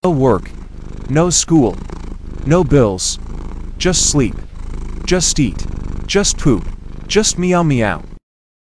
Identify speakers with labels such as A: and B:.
A: No work, no school, no bills, just sleep, just eat, just poop, just meow meow.